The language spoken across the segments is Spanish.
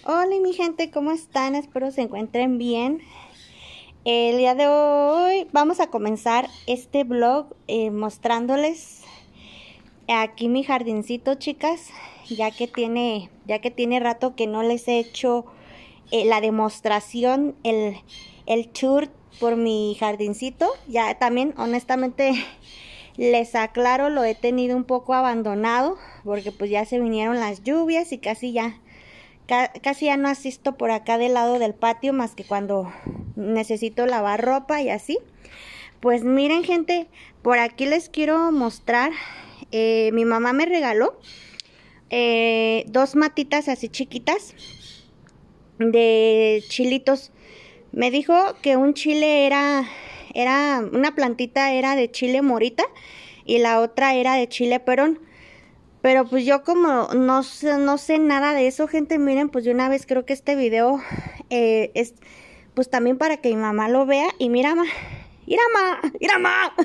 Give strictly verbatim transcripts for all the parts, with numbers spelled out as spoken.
Hola mi gente, ¿cómo están? Espero se encuentren bien. El día de hoy vamos a comenzar este vlog eh, mostrándoles aquí mi jardincito, chicas, ya que tiene, ya que tiene rato que no les he hecho eh, la demostración, el, el tour por mi jardincito. Ya también, honestamente, les aclaro, lo he tenido un poco abandonado porque pues ya se vinieron las lluvias y casi ya Casi ya no asisto por acá del lado del patio más que cuando necesito lavar ropa y así. Pues miren gente, por aquí les quiero mostrar, eh, mi mamá me regaló eh, dos matitas así chiquitas de chilitos. Me dijo que un chile era, era, una plantita era de chile morita y la otra era de chile perón. Pero pues yo como no sé, no sé nada de eso, gente, miren, pues de una vez creo que este video eh, es pues también para que mi mamá lo vea. Y mira, ma, mira, ma, mira, ma,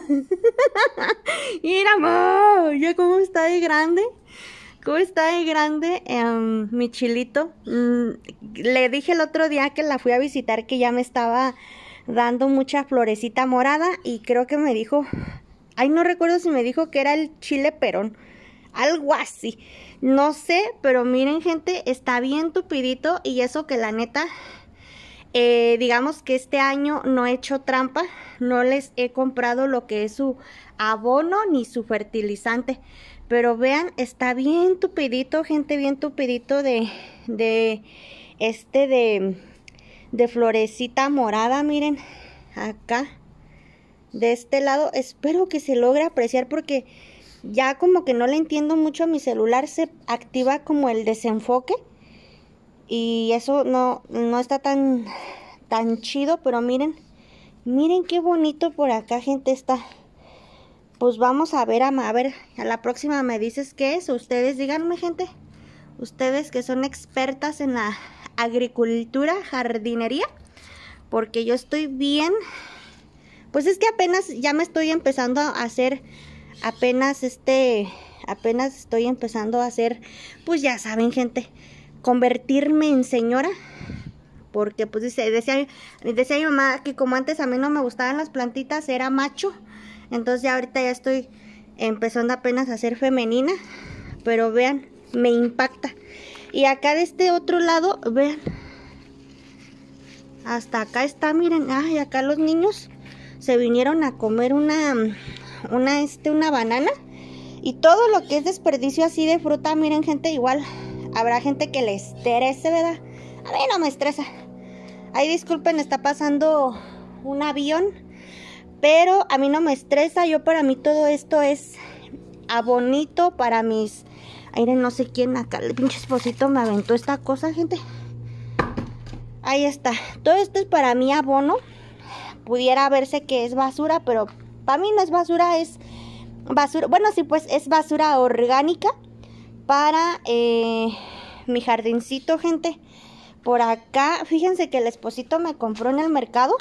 mira, ma, ya cómo está de grande, cómo está de grande um, mi chilito. Mm, le dije el otro día que la fui a visitar que ya me estaba dando mucha florecita morada y creo que me dijo, ay, no recuerdo si me dijo que era el chile perón. Algo así, no sé, pero miren gente, está bien tupidito y eso que la neta, eh, digamos que este año no he hecho trampa, no les he comprado lo que es su abono ni su fertilizante, pero vean, está bien tupidito, gente, bien tupidito de, de, este, de, de florecita morada, miren, acá, de este lado, espero que se logre apreciar porque ya como que no le entiendo mucho a mi celular, se activa como el desenfoque y eso no, no está tan, tan chido, pero miren, miren qué bonito por acá, gente, está. Pues vamos a ver, a, a ver, a la próxima me dices qué es, ustedes díganme, gente, ustedes que son expertas en la agricultura, jardinería, porque yo estoy bien, pues es que apenas ya me estoy empezando a hacer apenas este apenas estoy empezando a hacer, pues ya saben, gente, convertirme en señora, porque pues dice, decía, decía mi mamá que como antes a mí no me gustaban las plantitas, era macho, entonces ya ahorita ya estoy empezando apenas a ser femenina, pero vean, me impacta. Y acá de este otro lado, vean, hasta acá está, miren, ay, acá los niños se vinieron a comer una una este una banana y todo lo que es desperdicio así de fruta, miren gente, igual habrá gente que le estrese, ¿verdad? A mí no me estresa. Ay, disculpen, está pasando un avión, pero a mí no me estresa. Yo, para mí todo esto es abonito para mis, aire, no sé quién acá, el pinche esposito me aventó esta cosa, gente. Ahí está, todo esto es para mí abono. Pudiera verse que es basura, pero para mí no es basura, es basura, bueno, sí, pues es basura orgánica para eh, mi jardincito, gente. Por acá, fíjense que el esposito me compró en el mercado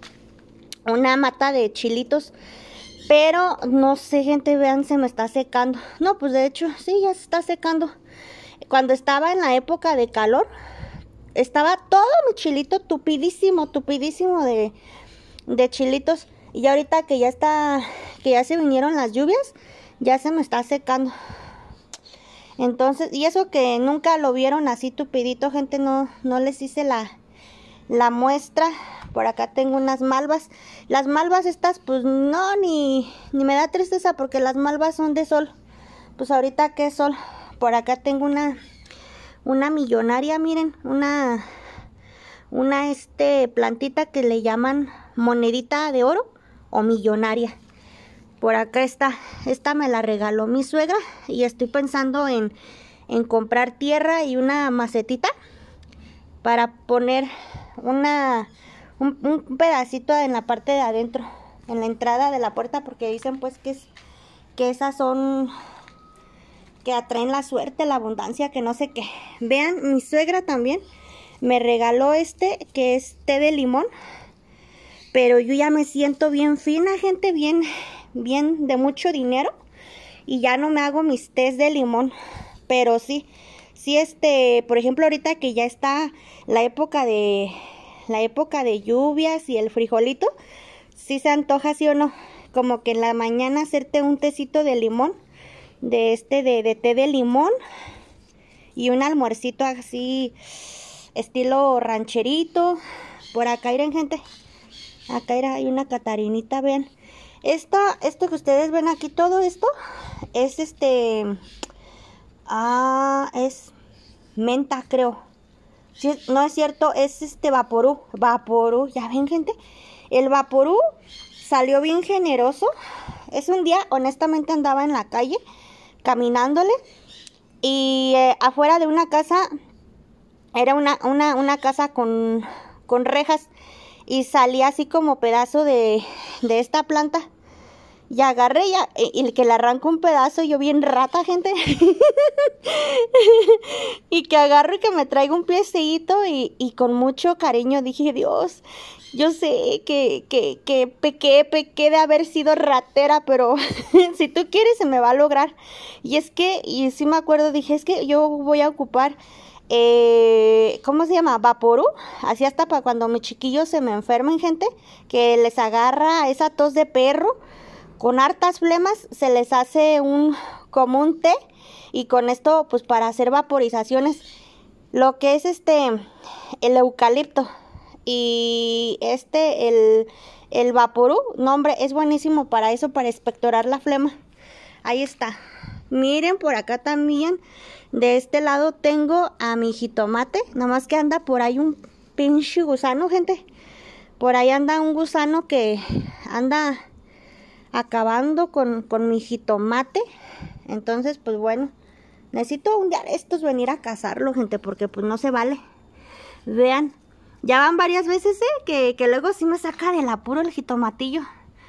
una mata de chilitos, pero no sé, gente, vean, se me está secando. No, pues de hecho, sí, ya se está secando. Cuando estaba en la época de calor, estaba todo mi chilito tupidísimo, tupidísimo de, de chilitos. Y ahorita que ya está, que ya se vinieron las lluvias, ya se me está secando. Entonces, y eso que nunca lo vieron así tupidito, gente, no, no les hice la, la muestra. Por acá tengo unas malvas. Las malvas estas, pues no, ni, ni me da tristeza porque las malvas son de sol. Pues ahorita que es sol. Por acá tengo una, una millonaria, miren, una, una este plantita que le llaman monedita de oro o millonaria. Por acá está, esta me la regaló mi suegra y estoy pensando en, en comprar tierra y una macetita para poner una un, un pedacito en la parte de adentro, en la entrada de la puerta, porque dicen pues que es que esas son que atraen la suerte, la abundancia, que no sé qué. Vean, mi suegra también me regaló este que es té de limón. Pero yo ya me siento bien fina, gente, bien, bien de mucho dinero. Y ya no me hago mis tés de limón. Pero sí, sí sí, este, por ejemplo, ahorita que ya está la época de, la época de lluvias y el frijolito, sí se antoja, sí o no, como que en la mañana hacerte un tecito de limón, de este, de, de té de limón, y un almuercito así, estilo rancherito. Por acá, miren, gente, acá hay una catarinita, vean. Esto, esto que ustedes ven aquí, todo esto, es este, ah, es menta, creo. Sí, no es cierto, es este vaporú, vaporú, ya ven, gente, el vaporú salió bien generoso. Es un día, honestamente, andaba en la calle, caminándole, y eh, afuera de una casa, era una, una, una casa con, con rejas, y salía así como pedazo de, de esta planta. Y agarré ya, y, y que le arranco un pedazo, yo bien rata, gente. Y que agarro y que me traigo un piecito, y, y con mucho cariño dije, Dios, yo sé que, que, que pequé, pequé de haber sido ratera, pero si tú quieres se me va a lograr. Y es que, y sí me acuerdo, dije, es que yo voy a ocupar... Eh, ¿cómo se llama? Vaporú, así hasta para cuando mis chiquillos se me enfermen, gente, que les agarra esa tos de perro, con hartas flemas, se les hace un, como un té, y con esto, pues para hacer vaporizaciones, lo que es este, el eucalipto, y este, el, el vaporú, no hombre, es buenísimo para eso, para expectorar la flema. Ahí está. Miren, por acá también, de este lado tengo a mi jitomate, nomás que anda por ahí un pinche gusano, gente. Por ahí anda un gusano que anda acabando con, con mi jitomate. Entonces, pues bueno, necesito un día de estos venir a cazarlo, gente, porque pues no se vale. Vean, ya van varias veces, ¿eh? Que, que luego sí me saca del apuro el jitomatillo.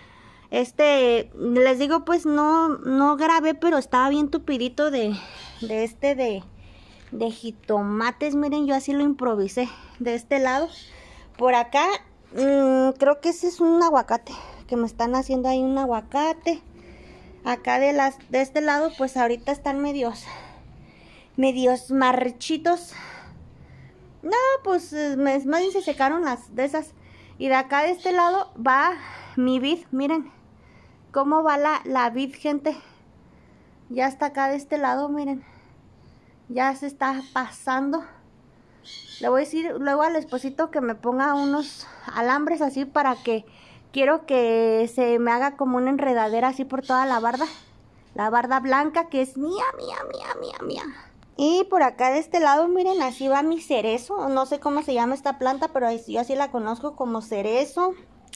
Este, les digo, pues no, no grabé, pero estaba bien tupidito de, de este, de, de jitomates. Miren, yo así lo improvisé de este lado. Por acá, mmm, creo que ese es un aguacate, que me están haciendo ahí un aguacate. Acá de las, de este lado, pues ahorita están medios, medios marchitos. No, pues más bien se secaron las de esas. Y de acá de este lado va mi vid, miren. ¿Cómo va la, la vid, gente? Ya está acá de este lado, miren. Ya se está pasando. Le voy a decir luego al esposito que me ponga unos alambres así para que... Quiero que se me haga como una enredadera así por toda la barda. La barda blanca que es mía, mía, mía, mía, mía. Y por acá de este lado, miren, así va mi cerezo. No sé cómo se llama esta planta, pero yo así la conozco como cerezo.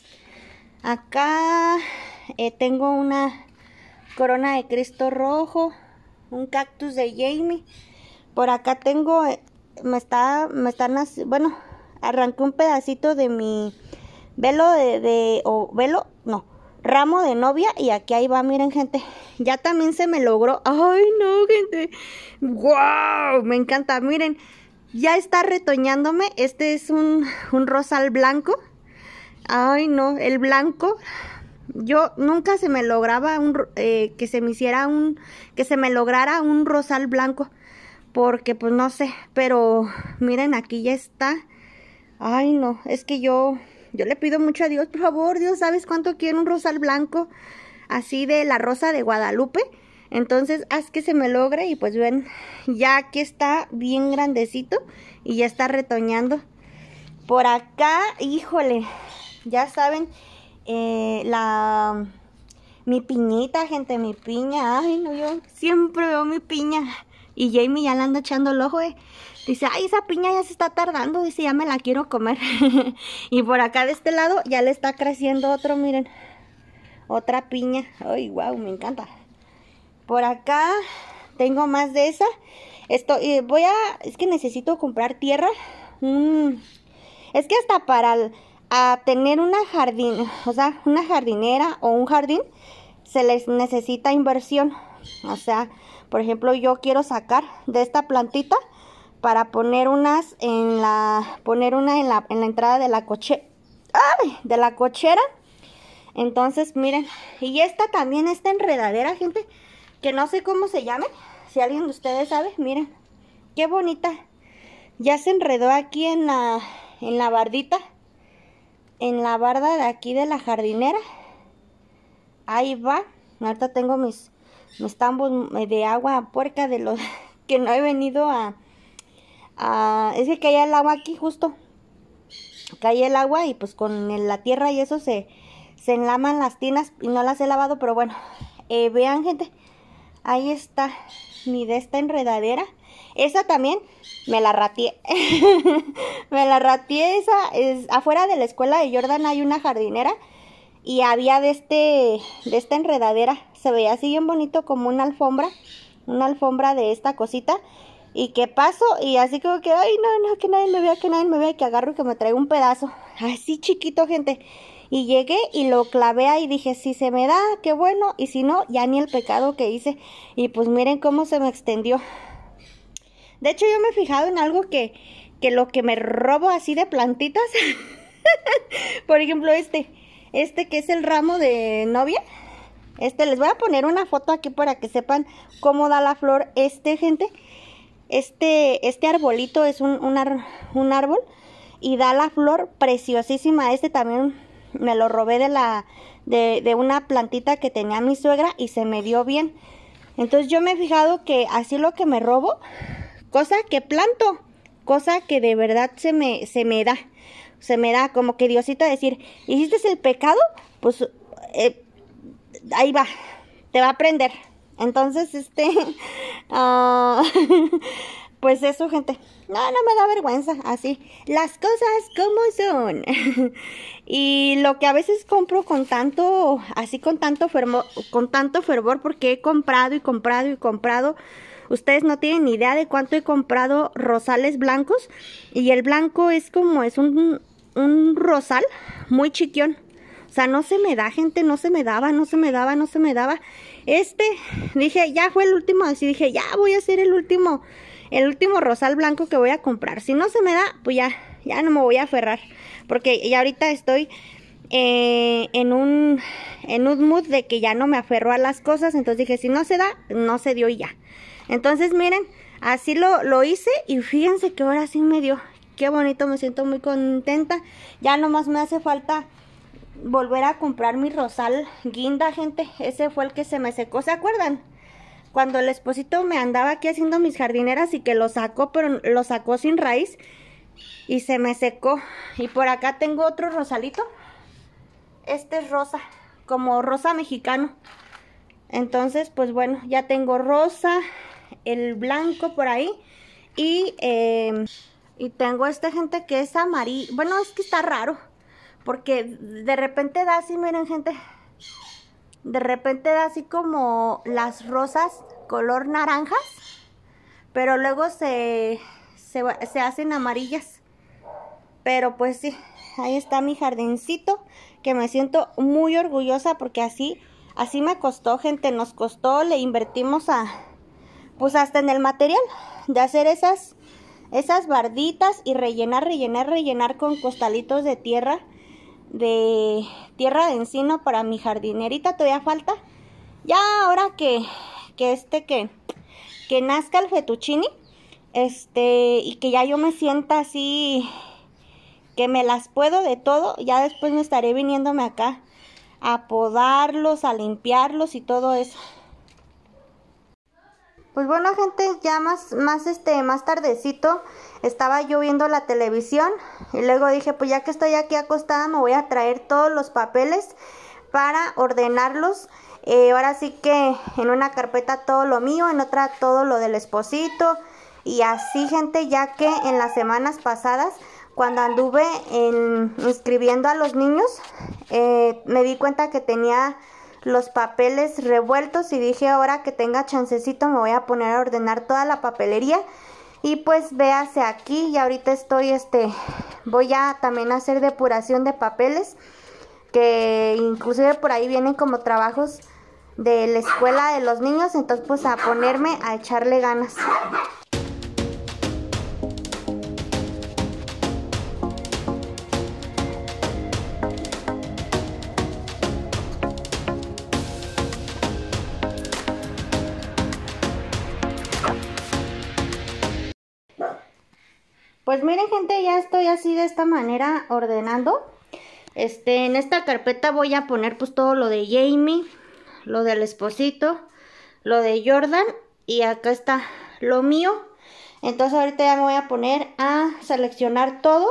Acá... Eh, tengo una corona de Cristo rojo, un cactus de Jamie. Por acá tengo, eh, me está, me están, bueno, arranqué un pedacito de mi velo de, de, o velo, no, ramo de novia, y aquí ahí va, miren, gente. Ya también se me logró, ay no, gente, wow, me encanta, miren, ya está retoñándome. Este es un, un rosal blanco. Ay no, el blanco. Yo nunca se me lograba un, eh, que se me hiciera un, que se me lograra un rosal blanco, porque pues no sé, pero miren, aquí ya está. Ay no, es que yo, yo le pido mucho a Dios, por favor, Dios, ¿sabes cuánto quiero un rosal blanco? Así de la Rosa de Guadalupe. Entonces, haz que se me logre, y pues ven, ya aquí está bien grandecito, y ya está retoñando. Por acá, híjole, ya saben... Eh, la mi piñita, gente, mi piña. Ay, no, yo siempre veo mi piña. Y Jamie ya le anda echando el ojo, eh. Dice, ay, esa piña ya se está tardando. Dice, ya me la quiero comer. Y por acá de este lado ya le está creciendo otro, miren. Otra piña. Ay, wow, me encanta. Por acá tengo más de esa. Esto, eh, voy a, es que necesito comprar tierra. Mm, es que hasta para el... a tener una jardín, o sea, una jardinera o un jardín, se les necesita inversión. O sea, por ejemplo, yo quiero sacar de esta plantita para poner unas en la, poner una en la, en la entrada de la coche, ¡ay!, de la cochera. Entonces, miren, y esta también, esta enredadera, gente, que no sé cómo se llame, si alguien de ustedes sabe, miren, qué bonita. Ya se enredó aquí en la, en la bardita, en la barda de aquí de la jardinera. Ahí va. Ahorita tengo mis, mis tambos de agua puerca de los que no he venido a... a es que caía el agua aquí justo. Caía el agua y pues con el, la tierra y eso se, se enlaman las tinas y no las he lavado, pero bueno. Eh, vean, gente. Ahí está mi de esta enredadera. Esa también me la ratié. Me la ratié esa. Es, afuera de la escuela de Jordan hay una jardinera. Y había de este, de esta enredadera. Se veía así bien bonito como una alfombra. Una alfombra de esta cosita. Y que paso y así como que, ay, no, no, que nadie me vea, que nadie me vea. Que agarro y que me traigo un pedazo. Así chiquito, gente. Y llegué y lo clavé ahí y dije, si se me da, qué bueno. Y si no, ya ni el pecado que hice. Y pues miren cómo se me extendió. De hecho, yo me he fijado en algo que, que lo que me robo así de plantitas. Por ejemplo, este. Este que es el ramo de novia. Este, les voy a poner una foto aquí para que sepan cómo da la flor este, gente. Este, este arbolito es un, un, ar, un árbol. Y da la flor preciosísima. Este también me lo robé de, la, de, de una plantita que tenía mi suegra y se me dio bien. Entonces yo me he fijado que así lo que me robo, cosa que planto, cosa que de verdad se me, se me da. Se me da como que Diosito decir, ¿hiciste el pecado? Pues eh, ahí va, te va a prender. Entonces, este, uh, pues eso, gente. No, no me da vergüenza, así. Las cosas como son. Y lo que a veces compro con tanto, así con tanto fervor, con tanto fervor, porque he comprado y comprado y comprado. Ustedes no tienen ni idea de cuánto he comprado rosales blancos. Y el blanco es como, es un, un rosal muy chiquión. O sea, no se me da, gente, no se me daba, no se me daba, no se me daba. Este, dije, ya fue el último, así dije, ya voy a hacer el último, el último rosal blanco que voy a comprar. Si no se me da, pues ya, ya no me voy a aferrar. Porque ya ahorita estoy eh, en un, en un mood de que ya no me aferro a las cosas. Entonces dije, si no se da, no se dio y ya. Entonces miren, así lo, lo hice y fíjense que ahora sí me dio. Qué bonito, me siento muy contenta. Ya nomás me hace falta volver a comprar mi rosal guinda, gente. Ese fue el que se me secó, ¿se acuerdan? Cuando el esposito me andaba aquí haciendo mis jardineras y que lo sacó, pero lo sacó sin raíz y se me secó. Y por acá tengo otro rosalito. Este es rosa, como rosa mexicano. Entonces, pues bueno, ya tengo rosa, el blanco por ahí. Y, eh, y tengo este, gente, que es amarillo. Bueno, es que está raro. Porque de repente da así, miren, gente. De repente da así como las rosas color naranjas. Pero luego se, se, se hacen amarillas. Pero pues sí, ahí está mi jardincito. Que me siento muy orgullosa porque así, así me costó, gente. Nos costó, le invertimos a, pues hasta en el material de hacer esas, esas barditas y rellenar, rellenar, rellenar con costalitos de tierra. De tierra de encino para mi jardinerita. Todavía falta. Ya ahora que, que este, que, que nazca el fettuccini. Este, y que ya yo me sienta así, que me las puedo de todo. Ya después me estaré viniéndome acá a podarlos, a limpiarlos y todo eso. Pues bueno, gente, ya más, más, este, más tardecito estaba yo viendo la televisión y luego dije, pues ya que estoy aquí acostada me voy a traer todos los papeles para ordenarlos. Eh, ahora sí que en una carpeta todo lo mío, en otra todo lo del esposito y así, gente, ya que en las semanas pasadas cuando anduve en, inscribiendo a los niños, eh, me di cuenta que tenía los papeles revueltos y dije, ahora que tenga chancecito me voy a poner a ordenar toda la papelería. Y pues véase aquí, y ahorita estoy, este, voy a también hacer depuración de papeles, que inclusive por ahí vienen como trabajos de la escuela de los niños, entonces pues a ponerme a echarle ganas. pues miren gente, ya estoy así de esta manera ordenando. Este, en esta carpeta voy a poner pues todo lo de Jamie, lo del esposito, lo de Jordan y acá está lo mío. Entonces ahorita ya me voy a poner a seleccionar todo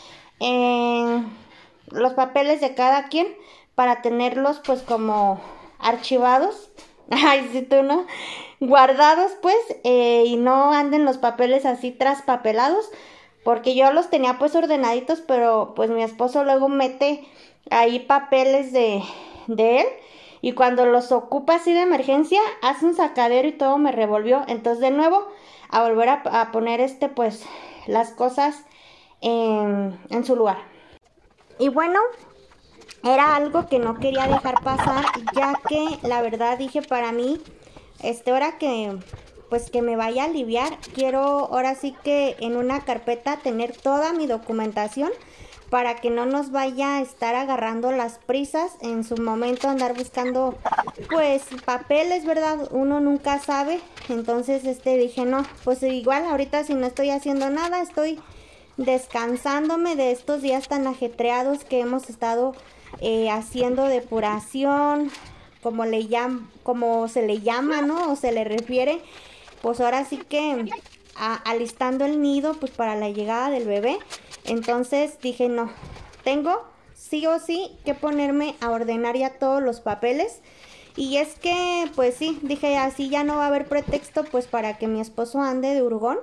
en los papeles de cada quien para tenerlos pues como archivados. Ay, si tú no, guardados pues, eh, y no anden los papeles así traspapelados, porque yo los tenía pues ordenaditos, pero pues mi esposo luego mete ahí papeles de, de él, y cuando los ocupa así de emergencia, hace un sacadero y todo me revolvió. Entonces de nuevo, a volver a, a poner este pues las cosas en, en su lugar. Y bueno, era algo que no quería dejar pasar, ya que la verdad dije para mí, este, ahora que pues que me vaya a aliviar, quiero ahora sí que en una carpeta tener toda mi documentación para que no nos vaya a estar agarrando las prisas en su momento, andar buscando pues papeles, ¿verdad? Uno nunca sabe. Entonces este dije no, pues igual ahorita si no estoy haciendo nada, estoy descansándome de estos días tan ajetreados que hemos estado eh, haciendo depuración, como le llama, como se le llama, ¿no? O se le refiere, pues ahora sí que a, alistando el nido pues para la llegada del bebé. Entonces dije no, tengo sí o sí que ponerme a ordenar ya todos los papeles. Y es que pues sí, dije así ya no va a haber pretexto pues para que mi esposo ande de hurgón.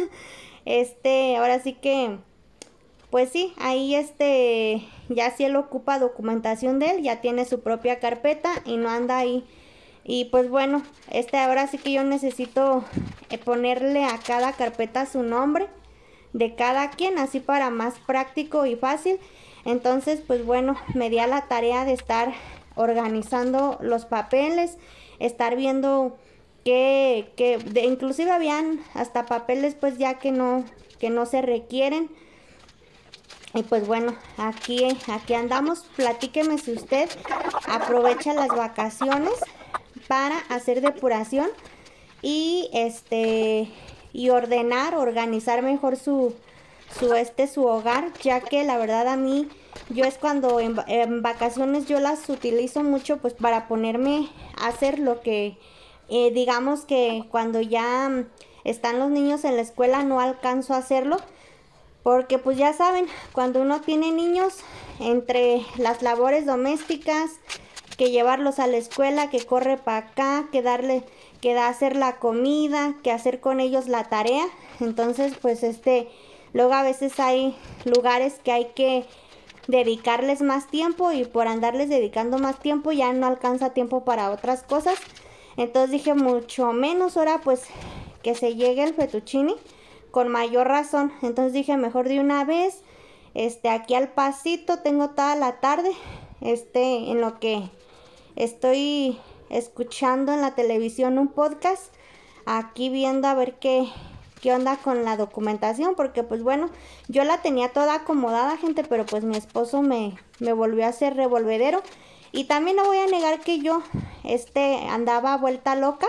Este, ahora sí que pues sí, ahí este, ya si él ocupa documentación de él, ya tiene su propia carpeta y no anda ahí. Y pues bueno, este ahora sí que yo necesito eh, ponerle a cada carpeta su nombre de cada quien, así para más práctico y fácil. Entonces pues bueno, me di a la tarea de estar organizando los papeles, estar viendo que, que de, inclusive habían hasta papeles pues ya que no, que no se requieren. Y pues bueno, aquí, aquí andamos. Platíqueme si usted aprovecha las vacaciones para hacer depuración y este y ordenar, organizar mejor su, su este su hogar, ya que la verdad a mí yo es cuando en, en vacaciones yo las utilizo mucho pues para ponerme a hacer lo que eh, digamos que cuando ya están los niños en la escuela no alcanzo a hacerlo. Porque pues ya saben, cuando uno tiene niños, entre las labores domésticas, que llevarlos a la escuela, que corre para acá, que darle, que da hacer la comida, que hacer con ellos la tarea. Entonces pues este, luego a veces hay lugares que hay que dedicarles más tiempo y por andarles dedicando más tiempo ya no alcanza tiempo para otras cosas. Entonces dije mucho menos ahora pues que se llegue el fettuccine. Con mayor razón, entonces dije mejor de una vez, este, aquí al pasito, tengo toda la tarde, este, en lo que estoy escuchando en la televisión un podcast, aquí viendo a ver qué, qué onda con la documentación, porque pues bueno, yo la tenía toda acomodada gente, pero pues mi esposo me, me volvió a hacer revolvedero, y también no voy a negar que yo, este, andaba vuelta loca,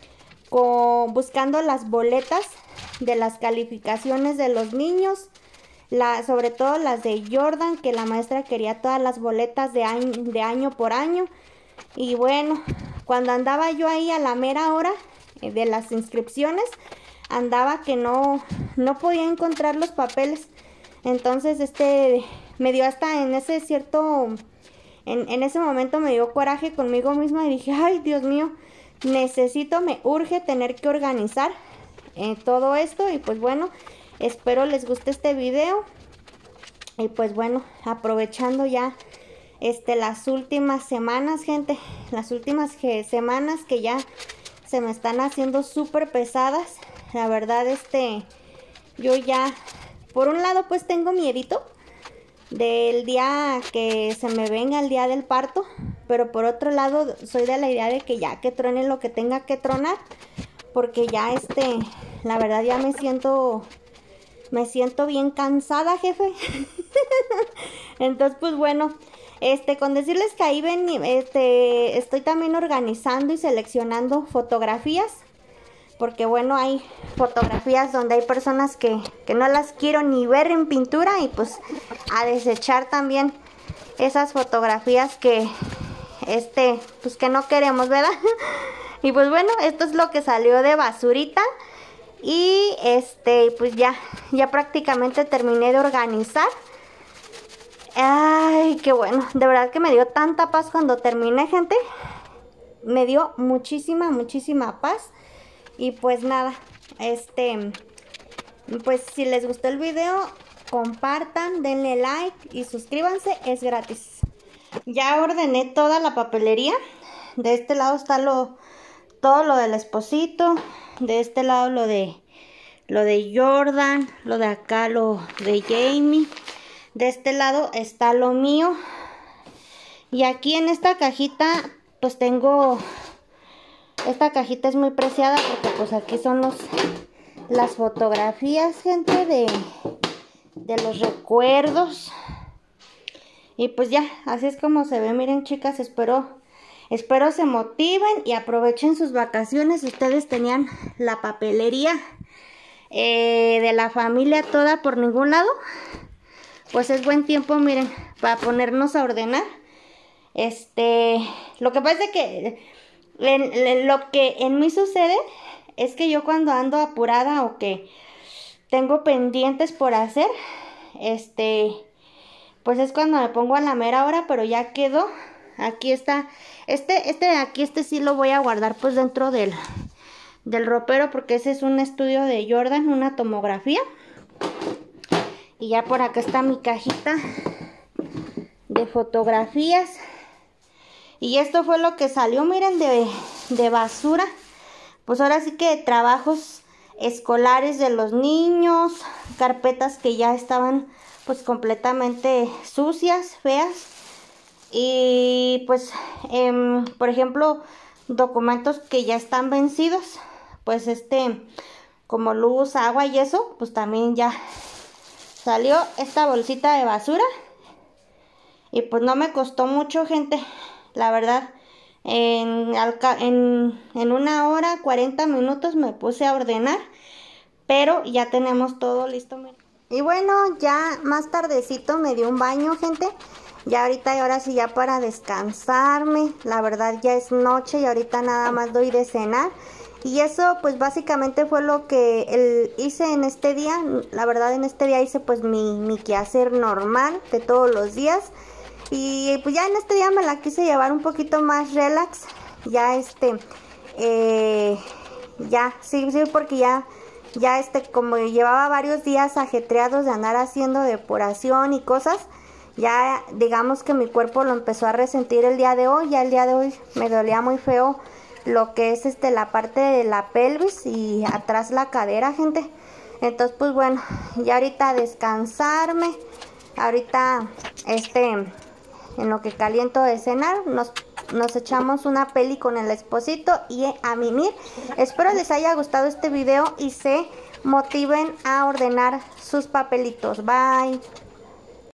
con, buscando las boletas de las calificaciones de los niños, la, sobre todo las de Jordan, que la maestra quería todas las boletas de año, de año por año. Y bueno, cuando andaba yo ahí a la mera hora eh, de las inscripciones, andaba que no, no podía encontrar los papeles. Entonces este me dio hasta en ese cierto, en, en ese momento me dio coraje conmigo misma y dije, ay Dios mío, necesito, me urge tener que organizar eh, todo esto. Y pues bueno, espero les guste este video. Y pues bueno, aprovechando ya este las últimas semanas, gente, las últimas que, semanas que ya se me están haciendo súper pesadas. La verdad, este, yo ya, por un lado pues tengo miedito del día que se me venga el día del parto, pero por otro lado soy de la idea de que ya que truene lo que tenga que tronar, porque ya este, la verdad ya me siento, me siento bien cansada, jefe. Entonces pues bueno, este, con decirles que ahí ven, este, estoy también organizando y seleccionando fotografías porque bueno, hay fotografías donde hay personas que, que no las quiero ni ver en pintura, y pues a desechar también esas fotografías que este pues que no queremos, ¿verdad? Y pues bueno, esto es lo que salió de basurita. Y este pues ya ya prácticamente terminé de organizar. Ay, qué bueno, de verdad que me dio tanta paz cuando terminé, gente. Me dio muchísima, muchísima paz. Y pues nada, este, pues si les gustó el video, compartan, denle like y suscríbanse, es gratis. Ya ordené toda la papelería. De este lado está lo, todo lo del esposito. De este lado lo de, lo de Jordan, lo de acá lo de Jamie. De este lado está lo mío. Y aquí en esta cajita pues tengo, esta cajita es muy preciada porque pues aquí son los, las fotografías, gente, de, de los recuerdos. Y pues ya, así es como se ve. Miren, chicas, espero, espero se motiven y aprovechen sus vacaciones. Ustedes tenían la papelería eh, de la familia toda por ningún lado. Pues es buen tiempo, miren, para ponernos a ordenar. Este, lo que pasa es que en, en, lo que en mí sucede es que yo cuando ando apurada o que tengo pendientes por hacer, este, pues es cuando me pongo a la mera hora, pero ya quedó. Aquí está, este, este de aquí, este sí lo voy a guardar pues dentro del, del ropero, porque ese es un estudio de Jordan, una tomografía. Y ya por acá está mi cajita de fotografías. Y esto fue lo que salió, miren, de, de basura. Pues ahora sí que trabajos escolares de los niños, carpetas que ya estaban pues completamente sucias, feas. Y pues, eh, por ejemplo, documentos que ya están vencidos, pues este, como luz, agua y eso, pues también ya salió esta bolsita de basura. Y pues no me costó mucho, gente. La verdad, en, en, en una hora, cuarenta minutos me puse a ordenar. Pero ya tenemos todo listo. Y bueno, ya más tardecito me dio un baño, gente. Ya ahorita y ahora sí ya para descansarme. La verdad ya es noche y ahorita nada más doy de cenar. Y eso pues básicamente fue lo que el, hice en este día. La verdad en este día hice pues mi, mi quehacer normal de todos los días. Y pues ya en este día me la quise llevar un poquito más relax. Ya este, eh, ya, sí, sí, porque ya, ya este, como llevaba varios días ajetreados de andar haciendo depuración y cosas. Ya digamos que mi cuerpo lo empezó a resentir el día de hoy. Ya el día de hoy me dolía muy feo lo que es este la parte de la pelvis y atrás la cadera, gente. Entonces pues bueno, ya ahorita descansarme. Ahorita este... en lo que caliento de cenar, nos, nos echamos una peli con el esposito y a mimir. Espero les haya gustado este video y se motiven a ordenar sus papelitos. Bye.